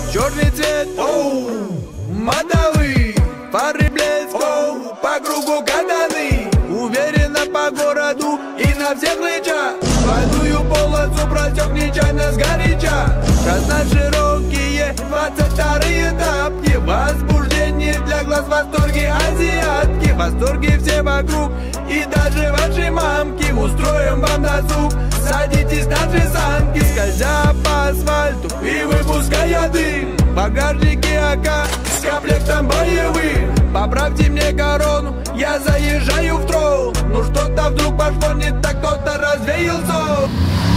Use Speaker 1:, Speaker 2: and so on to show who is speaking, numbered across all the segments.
Speaker 1: черный цвет, модовый, фары блеск, по кругу катаны. Уверенно по городу и на всех рычаг. Двойную полосу просек нечаянно сгоряча. Красно-широкие 22-й этапки. Возбуждение для глаз, восторги азиатки. Восторги все вокруг и даже ваши мамки. Устроим вам досуг, садитесь на же санки. Скользя по асфальту и выпуская дым. В багажнике АК с комплектом боевым. Поправьте мне корону, я заезжаю в трол. Ну что-то вдруг пошло не так, кто-то развеял сон.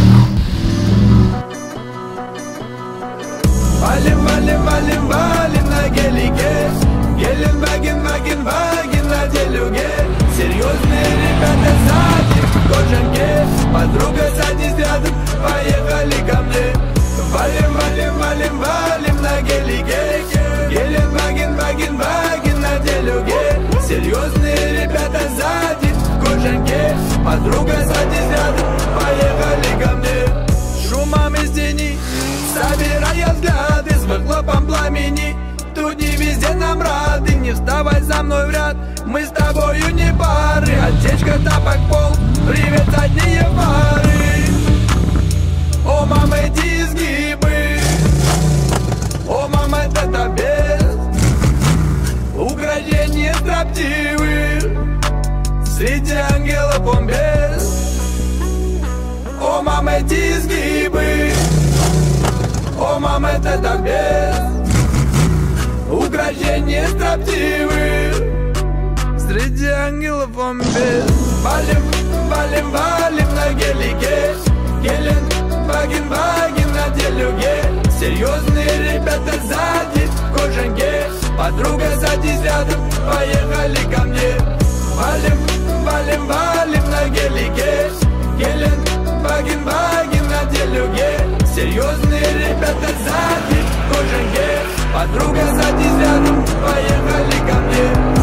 Speaker 1: Валим, валим, валим, валим на гелике. Геленваген, ваген, ваген на делюге. Серьезные ребята сзади в кожанке. Подруга, садись рядом, поехали ко мне. Валим, валим, валим, валим на гелике. Геленваген, ваген, ваген на делюге. Серьезные ребята сзади в кожанке. Подруга, садись рядом, поехали ко мне. Шумом из тени, собирая взгляды, с выхлопом пламени. Тут не везде нам рады, не вставай за мной в ряд. Мы с тобою не пары, отсечка, тапок, пол. Привет, задние фары. О, мама, эти изгибы. О, мама, это без украшения строптивы. Среди ангелов он без. О, мама, эти изгибы. О, мама, это без украшения строптивы. Среди ангелов он без. Валим, валим, валим на гелике. Геленваген, ваген на делюге. Серьезные ребята сзади в кожанке. Подруга, садись рядом, поехали ко мне. Валим, валим, валим на гелике. Геленваген, ваген на делюге. Серьезные ребята сзади в кожанке. Подруга, садись рядом, поехали ко мне.